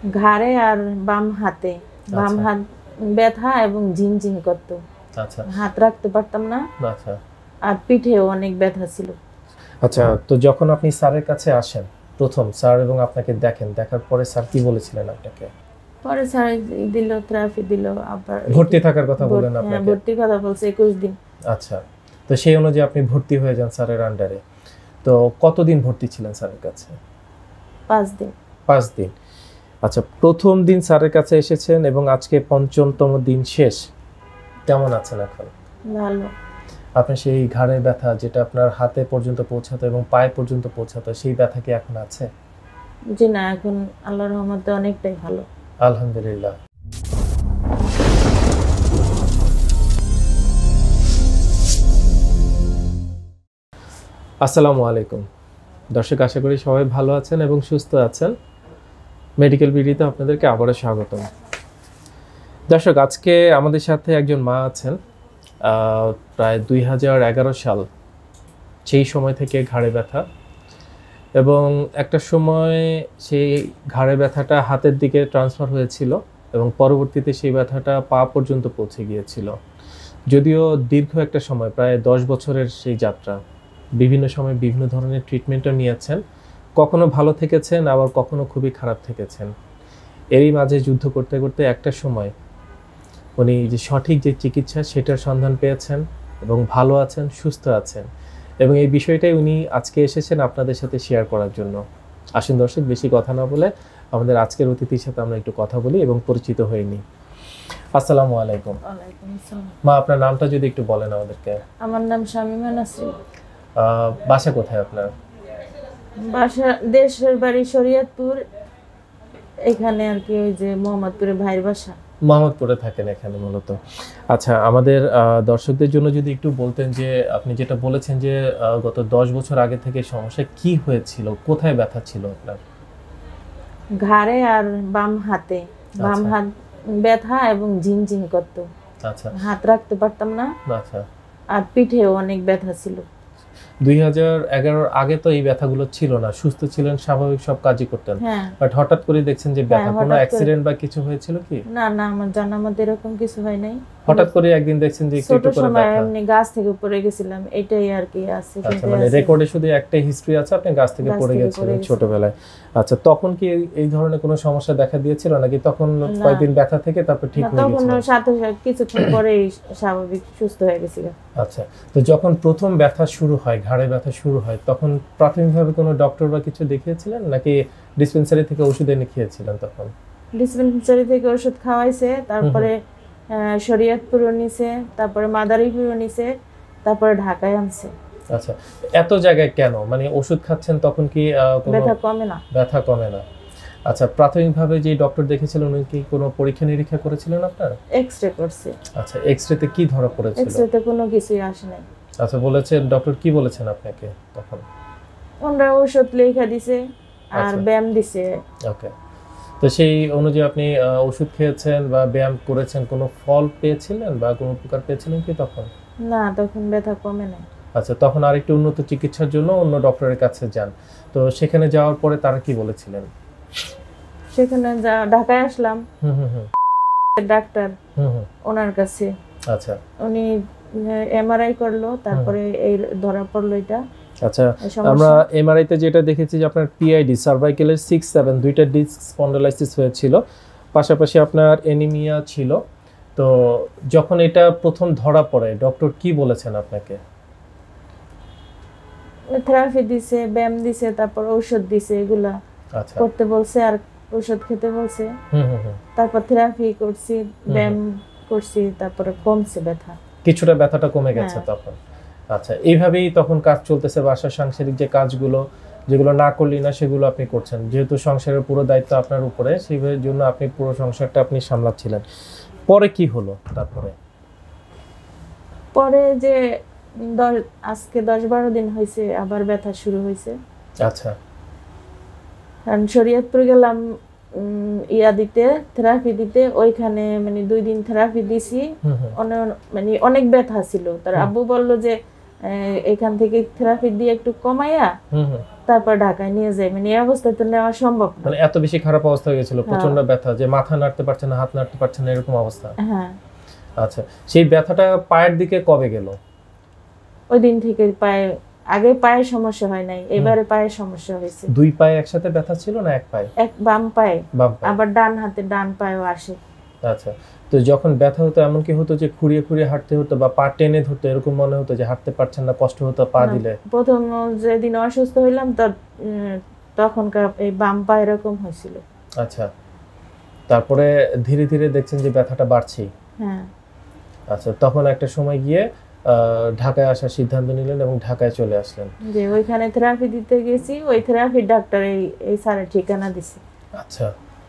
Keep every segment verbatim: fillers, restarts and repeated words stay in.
ঘাড়ে আর বাম হাতে, বাম হাত ব্যথা এবং ঝিনঝিন করতো। আচ্ছা, হাত রাখতে পারতাম না। আচ্ছা, আর পিঠেও অনেক ব্যথা ছিল। আচ্ছা, তো যখন আপনি স্যারের কাছে আসেন প্রথম, স্যার এবং আপনাকে দেখেন, দেখার পরে স্যার কি বলেছিলেন আপনাকে? পরে স্যার দিল, থেরাপি দিল, আবার ভর্তি থাকার কথা বলেন আপনাকে? ভর্তির কথা বলছে একুশ দিন। আচ্ছা, তো সেই অনুযায়ী আপনি ভর্তি হয়ে যান স্যারের আন্ডারে। তো কতদিন ভর্তি ছিলেন স্যারের কাছে? পাঁচ দিন। পাঁচ দিন। আচ্ছা, প্রথম দিন স্যারের কাছে এসেছেন এবং আজকে পঞ্চমতম দিন শেষ, কেমন আছেন এখন? ভালো। আপনি সেই ঘাড়ের ব্যথা যেটা আপনার হাতে পর্যন্ত পৌঁছাতো এবং পায়ে পর্যন্ত পৌঁছাতো, সেই ব্যথা কি এখন আছে? জি না, এখন আল্লাহর রহমতে অনেকটাই ভালো। আলহামদুলিল্লাহ। আসসালামু আলাইকুম দর্শক, আশা করি সবাই ভালো আছেন এবং সুস্থ আছেন। মেডিকেল বিডিতে আপনাদেরকে আবারও স্বাগতম। দর্শক, আজকে আমাদের সাথে একজন মা আছেন, প্রায় দুই হাজার এগারো সাল সেই সময় থেকে ঘাড়ে ব্যথা, এবং একটা সময় সেই ঘাড়ে ব্যথাটা হাতের দিকে ট্রান্সফার হয়েছিল এবং পরবর্তীতে সেই ব্যথাটা পা পর্যন্ত পৌঁছে গিয়েছিল। যদিও দীর্ঘ একটা সময়, প্রায় দশ বছরের সেই যাত্রা, বিভিন্ন সময় বিভিন্ন ধরনের ট্রিটমেন্টও নিয়েছেন, কখনো ভালো থেকেছেন, আবার কখনো খুবই খারাপ থেকেছেন। এরই মাঝে যুদ্ধ করতে করতে একটা সময় উনি যে সঠিক যে চিকিৎসা সেটার সন্ধান পেয়েছেন এবং ভালো আছেন, সুস্থ আছেন, এবং এই বিষয়টাই উনি আজকে এসেছেন আপনাদের সাথে শেয়ার করার জন্য। আসুন দর্শক, বেশি কথা না বলে আমাদের আজকের অতিথির সাথে আমরা একটু কথা বলি এবং পরিচিত হয়ে নিই। আসসালামু আলাইকুম। ওয়ালাইকুম আসসালাম। মা, আপনার নামটা যদি একটু বলেন আমাদেরকে। আমার নাম শামিমা নাসরিন। বাসা কোথায় আপনার? বাসা দেশের বাড়ি শরীয়তপুর, এখানে আর কি ওই যে মোহাম্মদপুরে ভাইয়ের বাসা। মোহাম্মদপুরে থাকেন এখানে মূলত। আচ্ছা, আমাদের দর্শকদের জন্য যদি একটু বলতেন যে আপনি যেটা বলেছেন যে গত দশ বছর আগে থেকে সমস্যা কি হয়েছিল, কোথায় ব্যথা ছিল আপনার? ঘাড়ে আর বাম হাতে, বাম হাত ব্যথা এবং ঝিনঝিন করতো। আচ্ছা, হাত রাখতে পারতাম না। আচ্ছা, আর পিঠেও অনেক ব্যথা ছিল। দুই হাজার এগারোর আগে তো এই ব্যথাগুলো ছিল না, সুস্থ ছিলেন, স্বাভাবিক সব কাজই করতেন, বাট হঠাৎ করে দেখছেন যে ব্যথা। কোনো অ্যাক্সিডেন্ট বা কিছু হয়েছিল কি? না না, আমার জানা মতে এরকম কিছু হয় নাই। হঠাৎ করে একদিন দেখছেন যে একটু একটু করে ব্যথা। এমনি গাছ থেকে পড়ে গেছিলাম, এটাই আর কি আছে। আচ্ছা, মানে রেকর্ডে শুধু একটা হিস্ট্রি আছে, আপনি গাছ থেকে পড়ে গেছিলেন ছোটবেলায়। আচ্ছা, তখন কি এই ধরনের কোনো সমস্যা দেখা দিয়েছিল নাকি তখন কয়েকদিন ব্যথা থেকে তারপর ঠিক হয়ে গেছিল? তখন সাথে সাথে কিছুক্ষণ পরেই স্বাভাবিক সুস্থ হয়ে গেছিল। আচ্ছা, তো যখন প্রথম ব্যথা শুরু হয়, ঘাড়ে ব্যথা শুরু হয়, তখন প্রাথমিকভাবে কোনো ডক্টর বা কিছু দেখিয়েছিলেন নাকি ডিসপেন্সারি থেকে ওষুধ এনে খেয়েছিলেন? তখন ডিসপেন্সারি থেকে ওষুধ খাওয়াইছে, তারপরে শরীয়তপুরও নিছে, তারপরে মাদারীপুরও নিছে, তারপরে ঢাকায় আনছে। আচ্ছা, এত জায়গায় কেন? মানে ওষুধ খাচ্ছেন তখন কি ব্যথা কমে না? ব্যথা কমে না। আচ্ছা, প্রাথমিকভাবে যে ডক্টর দেখেছিলেন উনি কি কোনো পরীক্ষা নিরীক্ষা করেছিলেন আপনার? এক্সরে করছে। আচ্ছা, এক্সরেতে কি ধরা পড়েছিল? এক্সরেতে কোনো কিছুই আসে নাই। আচ্ছা, বলেছেন ডক্টর কি বলেছেন আপনাকে তখন? ওনারা ওষুধ লেখা দিছে আর ব্যায়াম দিছে। ওকে, তো সেই অনুযায়ী আপনি ওষুধ খেয়েছেন বা ব্যায়াম করেছেন, কোনো ফল পেয়েছিলেন বা কোনো উপকার পেয়েছিলেন কি তখন? না, তখন ব্যথা কমে নাই। আচ্ছা, তখন আরেকটু উন্নত চিকিৎসার জন্য অন্য ডক্টরের কাছে যান, তো সেখানে যাওয়ার পরে তারা কি বলেছিলেন? সেখানে যা ঢাকায় আসলাম, হুম হুম হুম ডাক্তার ওনার কাছে। আচ্ছা, উনি এমআরআই করলো, তারপরে এই ধরা পড়লো এটা। আচ্ছা, আমরা এমআরআই তে যেটা দেখেছি যে আপনার পিআইডি, সার্ভাইকেলের সিক্স সেভেন দুইটা ডিস্ক স্পন্ডালাইসিস হয়েছিল, পাশাপাশি আপনার এনিমিয়া ছিল। তো যখন এটা প্রথম ধরা পড়ে ডক্টর কি বলেছেন আপনাকে? থেরাপি দিছে, ব্যায়াম দিছে, তারপর ঔষধ দিছে, এগুলা করতে বলছে আর ওষুধ খেতে বলছে। তারপর থেরাপি করছি, ব্যায়াম করছি, তারপরে কমছে ব্যথা, কিছুটা ব্যথাটা কমে গেছে তখন। আচ্ছা, এইভাবেই তখন কাজ চলতেছে, বাসার সাংসারিক যে কাজগুলো যেগুলো না করলি না সেগুলো আপনি করছেন, যেহেতু সংসারের পুরো দায়িত্ব আপনার উপরে, সেই জন্য আপনি পুরো সংসারটা আপনি সামলাচ্ছিলেন। পরে কি হলো তারপরে? পরে যে আজকে দশ বারো দিন হয়েছে আবার ব্যথা শুরু হয়েছে। আচ্ছা, শরীয়তপুর গেলাম ইয়া দিতে, থেরাপি দিতে, ওইখানে মানে দুই দিন থেরাপি দিছি, মানে অনেক ব্যথা ছিল। তার আব্বু বললো যে এখান থেকে থেরাপি দিয়ে একটু কমাইয়া তারপর ঢাকায় নিয়ে যাই, মানে এই অবস্থায় তো নেওয়া সম্ভব না। মানে এত বেশি খারাপ অবস্থা হয়ে গেছিল, প্রচন্ড ব্যথা, যে মাথা নাড়তে পারছে না, হাত নাড়তে পারছে না, এরকম অবস্থা? হ্যাঁ। আচ্ছা, সেই ব্যথাটা পায়ের দিকে কবে গেল? ওই দিন থেকে পায়ে, আগে পায়ের সমস্যা হয় নাই, এবারে পায়ের সমস্যা হয়েছে। দুই পায়ে একসাথে ব্যথা ছিল না এক পায়ে? এক বাম পায়ে, আবার ডান হাতে ডান পায়েও আসে। আচ্ছা, তো যখন ব্যথা হতো এমন কি হতো যে খুঁড়িয়ে খুঁড়িয়ে হাঁটতে হতো বা পা টেনে ধরতে, এরকম মনে হতো যে হাঁটতে পারছেন না, কষ্ট হতো পা দিলে? প্রথম যেদিন অসুস্থ হইলাম তখনকার এই বাম পা এরকম হয়েছিল। আচ্ছা, তারপরে ধীরে ধীরে দেখছেন যে ব্যথাটা বাড়ছে? হ্যাঁ। আচ্ছা, তখন একটা সময় গিয়ে ঢাকায় আসার সিদ্ধান্ত নিলেন এবং ঢাকায় চলে আসলেন। যে ওইখানে থেরাপি দিতে গেছি, ওই থেরাপির ডাক্তার এই এই স্যারের ঠিকানা দিছে। আচ্ছা,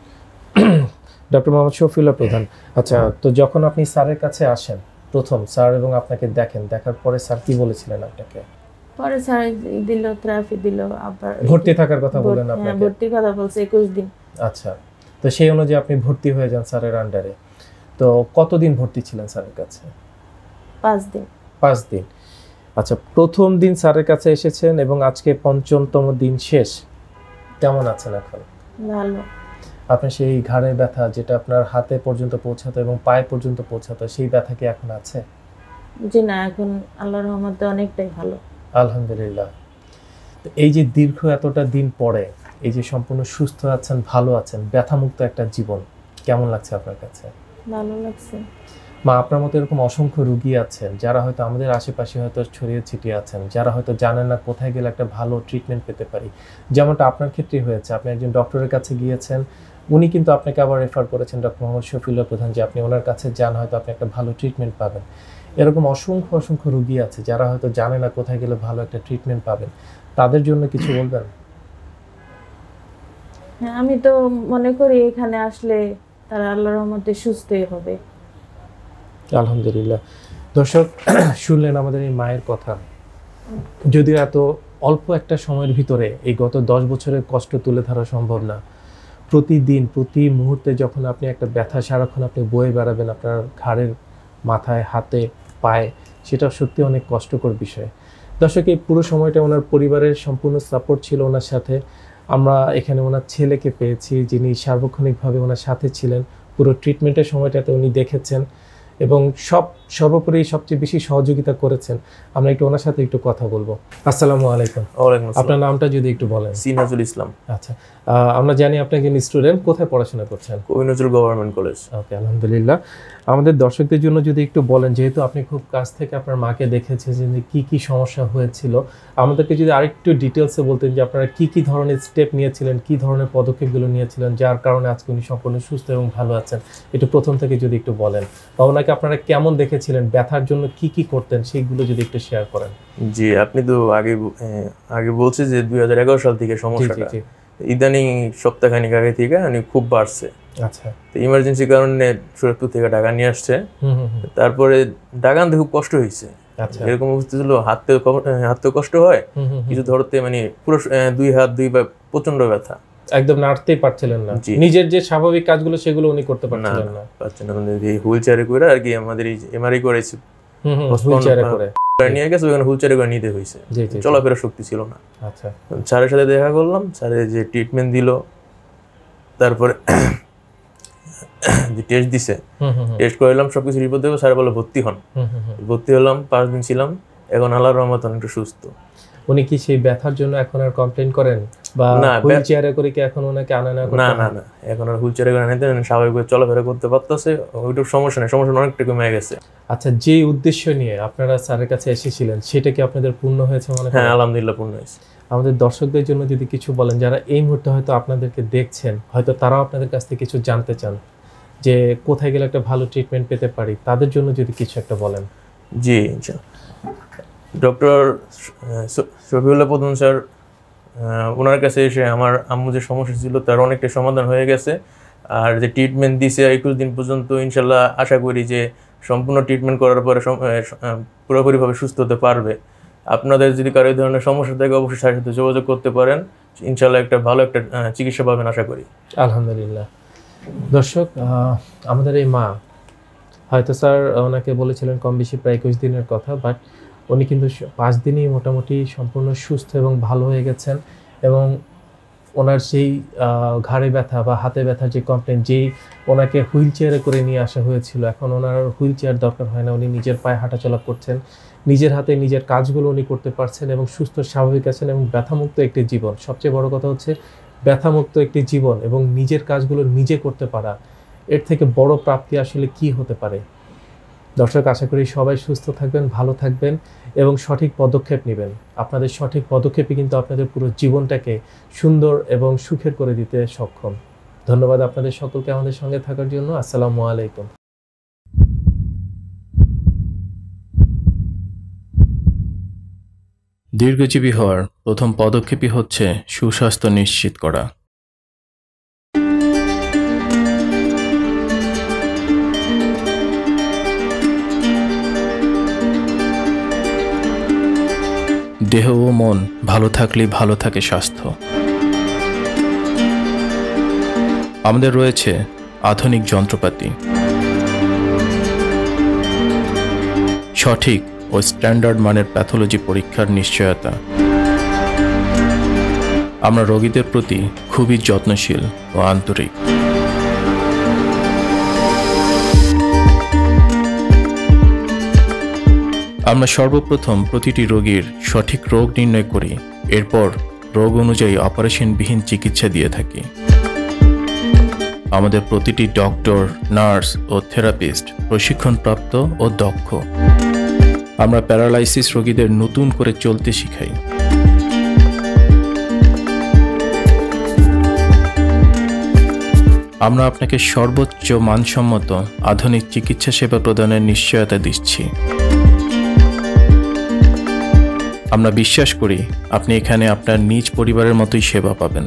ডক্টর মোহাম্মদ শফিউল্লাহ প্রধান। আচ্ছা, তো যখন আপনি স্যারের কাছে আসেন প্রথম, স্যার এবং আপনাকে দেখেন, দেখার পরে স্যার কি বলেছিলেন আপনাকে? পরে স্যার দিল, থেরাপি দিল, আবার ভর্তি থাকার কথা বললেন আপনাকে? হ্যাঁ, ভর্তি কথা বলছে একুশ দিন। আচ্ছা, তো সেই অনুযায়ী আপনি ভর্তি হয়ে যান স্যারের আন্ডারে। তো কতদিন ভর্তি ছিলেন স্যারের কাছে? পাঁচ দিন। পাঁচ দিন। আচ্ছা, প্রথম দিন স্যারের কাছে এসেছেন এবং আজকে পঞ্চমতম দিন শেষ, কেমন আছেন এখন? ভালো। আপনার সেই ঘাড়ের ব্যথা যেটা আপনার হাতে পর্যন্ত পৌঁছাতো এবং পায়ে পর্যন্ত পৌঁছাতো, সেই ব্যথা কি এখন আছে? জি না, এখন আল্লাহর রহমতে অনেকটাই ভালো, আলহামদুলিল্লাহ। এই যে দীর্ঘ এতটা দিন পরে এই যে সম্পূর্ণ সুস্থ আছেন, ভালো আছেন, ব্যথামুক্ত একটা জীবন, কেমন লাগছে আপনার কাছে? ভালো লাগছে। মা, আপনার মতো এরকম অসংখ্য রোগী আছেন যারা হয়তো আমাদের আশেপাশে হয়তো ছড়িয়ে ছিটিয়ে আছেন, যারা হয়তো জানেন না কোথায় গেলে একটা ভালো ট্রিটমেন্ট পেতে পারি। যেমনটা আপনার ক্ষেত্রে হয়েছে, আপনি একজন ডক্টরের কাছে গিয়েছেন, উনি কিন্তু আপনাকে আবার রেফার করেছেন ডক্টর মোহাম্মদ শফিউল্লাহ প্রধান, যে আপনি ওনার কাছে যান, হয়তো আপনি একটা ভালো ট্রিটমেন্ট পাবেন। এরকম অসংখ্য অসংখ্য রোগী আছে যারা হয়তো জানে না কোথায় গেলে ভালো একটা ট্রিটমেন্ট পাবেন, তাদের জন্য কিছু বলবেন? হ্যাঁ, আমি তো মনে করি এখানে আসলে তারা আল্লাহর রহমতে সুস্থই হবে। আলহামদুলিল্লাহ। দর্শক, শুনলেন আমাদের এই মায়ের কথা। যদিও এত অল্প একটা সময়ের ভিতরে এই গত দশ বছরের কষ্ট তুলে ধরা সম্ভব না। প্রতিদিন প্রতি মুহূর্তে যখন আপনি একটা ব্যথা সারাক্ষণ আপনি বয়ে বেড়াবেন আপনার ঘাড়ের মাথায়, হাতে, পায়ে, সেটা সত্যি অনেক কষ্টকর বিষয়। দর্শক, এই পুরো সময়টা ওনার পরিবারের সম্পূর্ণ সাপোর্ট ছিল ওনার সাথে। আমরা এখানে ওনার ছেলেকে পেয়েছি যিনি সার্বক্ষণিকভাবে ওনার সাথে ছিলেন, পুরো ট্রিটমেন্টের সময়টাতে উনি দেখেছেন এবং সব সর্বোপরি সবচেয়ে বেশি সহযোগিতা করেছেন। আমরা একটু ওনার সাথে একটু কথা বলবো। আসসালামু আলাইকুম। ওয়ালাইকুম আসসালাম। আপনার নামটা যদি একটু বলেন। সি নজরুল ইসলাম। আচ্ছা, আমরা জানি আপনি একজন স্টুডেন্ট, কোথায় পড়াশোনা করছেন? কবি নজরুল গভর্নমেন্ট কলেজ। ওকে, আলহামদুলিল্লাহ। আমাদের দর্শকদের জন্য যদি একটু বলেন, যেহেতু আপনি খুব কাছ থেকে আপনার মাকে দেখেছেন যে কি কি সমস্যা হয়েছিল, আমাদেরকে যদি আরেকটু ডিটেলসে বলতেন যে আপনারা কি কি ধরনের স্টেপ নিয়েছিলেন, কি ধরনের পদক্ষেপগুলো নিয়েছিলেন যার কারণে আজকে উনি সম্পূর্ণ সুস্থ এবং ভালো আছেন, একটু প্রথম থেকে যদি একটু বলেন, বা ওনাকে আপনারা কেমন দেখেছিলেন, ব্যথার জন্য কি কি করতেন সেইগুলো যদি একটু শেয়ার করেন। জি, আপনি তো আগে আগে বলছেন যে দুই হাজার এগারো সাল থেকে সমস্যাটা, ইদানিং সপ্তাহখানিক আগে থেকে উনি খুব বাড়ছে। আচ্ছা, তো ইমার্জেন্সি কারণে সুরতপুর থেকে ঢাকা নিয়ে আসছে। তারপরে ঢাকা আনতে খুব কষ্ট হয়েছে। এরকম অবস্থা ছিল, হাতে হাতে কষ্ট হয়, কিছু ধরতে মানে পুরো দুই হাত দুই পা প্রচন্ড ব্যথা, একদম নাড়তেই পারছিলেন না, নিজের যে স্বাভাবিক কাজগুলো সেগুলো উনি করতে পারছিলেন না। পারছেন না, হুইল চেয়ারে করে আর কি আমাদের এই এমআরআই করেছে, হুইল চেয়ারে করে নিয়ে গেছে, ওখানে হুইল চেয়ারে করে নিতে হয়েছে, চলাফেরা শক্তি ছিল না। আচ্ছা, স্যারের সাথে দেখা করলাম, স্যারের যে ট্রিটমেন্ট দিল, তারপরে যে টেস্ট দিছে, টেস্ট করাইলাম, সবকিছু রিপোর্ট দেবো, স্যার বলে ভর্তি হন। ভর্তি হলাম, পাঁচ দিন ছিলাম, এখন আল্লাহর রহমতে অনেকটা সুস্থ। উনি কি সেই ব্যথার জন্য এখন আর কমপ্লেইন করেন, বা হুইল চেয়ারে করে কি এখন ওনাকে আনা না? না না না, এখন আর হুইল চেয়ারে করে আনাইতে স্বাভাবিকভাবে চলাফেরা করতে পারতেছে, ওইটুকু সমস্যা নেই, সমস্যা অনেকটা কমে গেছে। আচ্ছা, যে উদ্দেশ্য নিয়ে আপনারা স্যারের কাছে এসেছিলেন সেটা কি আপনাদের পূর্ণ হয়েছে মনে হয়? হ্যাঁ, আলহামদুলিল্লাহ পূর্ণ হয়েছে। আমাদের দর্শকদের জন্য যদি কিছু বলেন, যারা এই মুহূর্তে হয়তো আপনাদেরকে দেখছেন, হয়তো তারাও আপনাদের কাছ থেকে কিছু জানতে চান যে কোথায় গেলে একটা ভালো ট্রিটমেন্ট পেতে পারি, তাদের জন্য যদি কিছু একটা বলেন। জি, ডক্টর শফিউল্লাহ প্রধান স্যার, ওনার কাছে এসে আমার আম্মু যে সমস্যা ছিল তার অনেকটা সমাধান হয়ে গেছে। আর যে ট্রিটমেন্ট দিছে একুশ দিন পর্যন্ত, ইনশাল্লাহ আশা করি যে সম্পূর্ণ ট্রিটমেন্ট করার পরে পুরোপুরিভাবে সুস্থ হতে পারবে। আপনাদের যদি কারো এই ধরনের সমস্যা থাকে অবশ্যই স্যারের সাথে যোগাযোগ করতে পারেন, ইনশাল্লাহ একটা ভালো একটা চিকিৎসা পাবেন আশা করি। আলহামদুলিল্লাহ। দর্শক, আমাদের এই মা, হয়তো স্যার ওনাকে বলেছিলেন কম বেশি প্রায় একুশ দিনের কথা, বাট উনি কিন্তু পাঁচ দিনই মোটামুটি সম্পূর্ণ সুস্থ এবং ভালো হয়ে গেছেন। এবং ওনার সেই ঘাড়ে ব্যথা বা হাতে ব্যথার যে কমপ্লেন, যেই ওনাকে হুইল চেয়ারে করে নিয়ে আসা হয়েছিল, এখন ওনার হুইল চেয়ার দরকার হয় না। উনি নিজের পায়ে হাঁটাচলা করছেন, নিজের হাতে নিজের কাজগুলো উনি করতে পারছেন এবং সুস্থ স্বাভাবিক আছেন এবং ব্যথামুক্ত একটি জীবন। সবচেয়ে বড় কথা হচ্ছে ব্যথামুক্ত একটি জীবন এবং নিজের কাজগুলো নিজে করতে পারা, এর থেকে বড় প্রাপ্তি আসলে কি হতে পারে। দর্শক, আশা করি সবাই সুস্থ থাকবেন, ভালো থাকবেন এবং সঠিক পদক্ষেপ নেবেন। আপনাদের সঠিক পদক্ষেপই কিন্তু আপনাদের পুরো জীবনটাকে সুন্দর এবং সুখের করে দিতে সক্ষম। ধন্যবাদ আপনাদের সকলকে আমাদের সঙ্গে থাকার জন্য। আসসালামু আলাইকুম। দীর্ঘজীবী হওয়ার প্রথম পদক্ষেপই হচ্ছে সুস্বাস্থ্য নিশ্চিত করা। দেহ ও মন ভালো থাকলেই ভালো থাকে স্বাস্থ্য। আমাদের রয়েছে আধুনিক যন্ত্রপাতি, সঠিক ও স্ট্যান্ডার্ড মানের প্যাথোলজি পরীক্ষার নিশ্চয়তা। আমরা রোগীদের প্রতি খুবই যত্নশীল ও আন্তরিক। আমরা সর্বপ্রথম প্রতিটি রোগীর সঠিক রোগ নির্ণয় করি, এরপর রোগ অনুযায়ী অপারেশনবিহীন চিকিৎসা দিয়ে থাকি। আমাদের প্রতিটি ডক্টর, নার্স ও থেরাপিস্ট প্রশিক্ষণপ্রাপ্ত ও দক্ষ। আমরা প্যারালাইসিস রোগীদের নতুন করে চলতে শিখাই। আমরা আপনাকে সর্বোচ্চ মানসম্মত আধুনিক চিকিৎসা সেবা প্রদানের নিশ্চয়তা দিচ্ছি। আমরা বিশ্বাস করি আপনি এখানে আপনার নিজ পরিবারের মতোই সেবা পাবেন।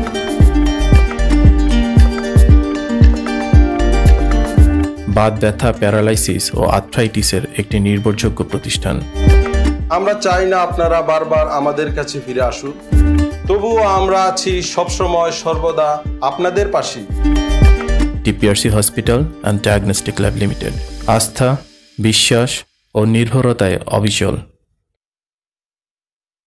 বাত ব্যথা, প্যারালাইসিস ও আর্থ্রাইটিসের একটি নির্ভরযোগ্য প্রতিষ্ঠান। আমরা চাই না আপনারা বারবার আমাদের কাছে ফিরে আসুন, তবুও আমরা আছি সবসময় সর্বদা আপনাদের পাশে। TPRC hospital and diagnostic lab limited, আস্থা, বিশ্বাস ও নির্ভরতায় অবিচল।